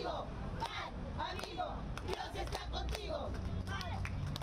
contigo. ¡Ay, amigo! ¡Dios está contigo! ¡Ay!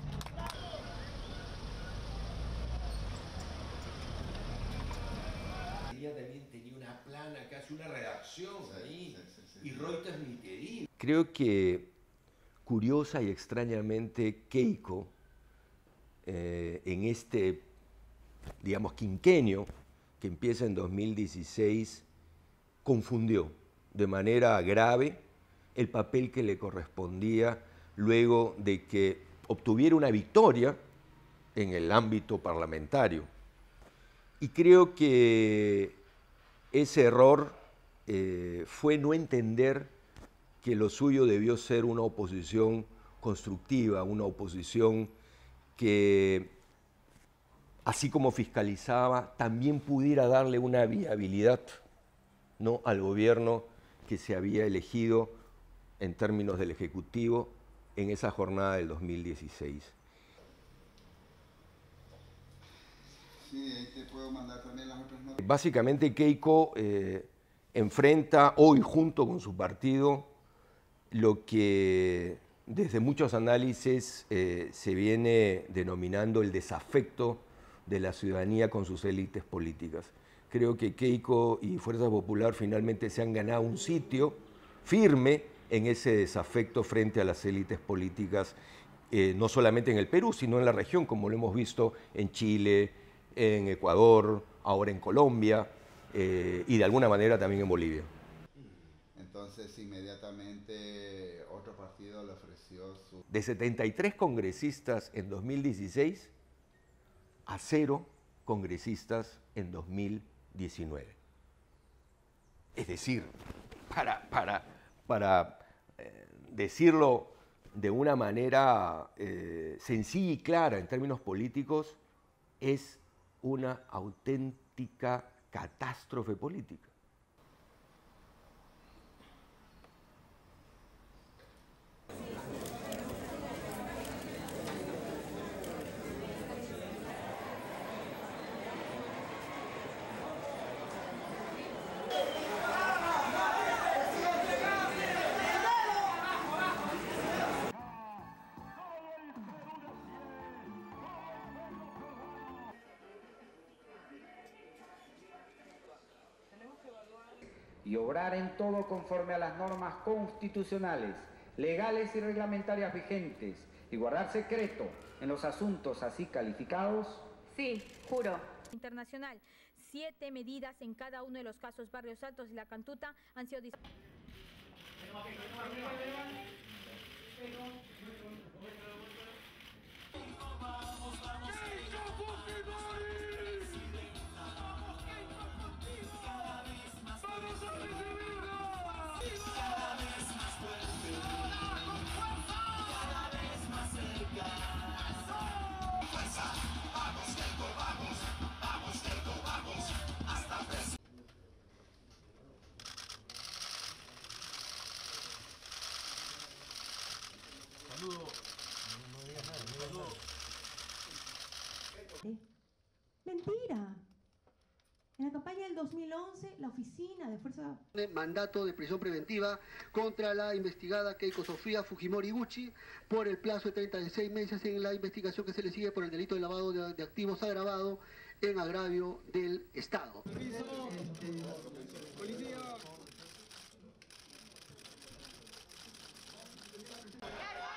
Ella también tenía una plana, casi una redacción ahí, y Reuters ni te digo. Creo que curiosa y extrañamente Keiko, en este, digamos, quinquenio que empieza en 2016, confundió de manera grave el papel que le correspondía luego de que obtuviera una victoria en el ámbito parlamentario. Y creo que ese error fue no entender que lo suyo debió ser una oposición constructiva, una oposición que, así como fiscalizaba, también pudiera darle una viabilidad, ¿no?, al gobierno que se había elegido en términos del Ejecutivo en esa jornada del 2016. Sí, ahí te puedo mandar también las otras notas. Básicamente Keiko enfrenta hoy junto con su partido lo que desde muchos análisis se viene denominando el desafecto de la ciudadanía con sus élites políticas. Creo que Keiko y Fuerza Popular finalmente se han ganado un sitio firme en ese desafecto frente a las élites políticas, no solamente en el Perú, sino en la región, como lo hemos visto en Chile, en Ecuador, ahora en Colombia y de alguna manera también en Bolivia. Entonces inmediatamente otro partido le ofreció su... De 73 congresistas en 2016 a 0 congresistas en 2019. Es decir, para decirlo de una manera sencilla y clara en términos políticos, es una auténtica catástrofe política. Y obrar en todo conforme a las normas constitucionales, legales y reglamentarias vigentes, y guardar secreto en los asuntos así calificados. Sí, juro. Internacional. 7 medidas en cada uno de los casos Barrios Altos y La Cantuta han sido Mentira. En la campaña del 2011, la oficina de Fuerza... Mandato de prisión preventiva contra la investigada Keiko Sofía Fujimori Gucci por el plazo de 36 meses en la investigación que se le sigue por el delito de lavado de activos agravado en agravio del Estado. ¡Policía!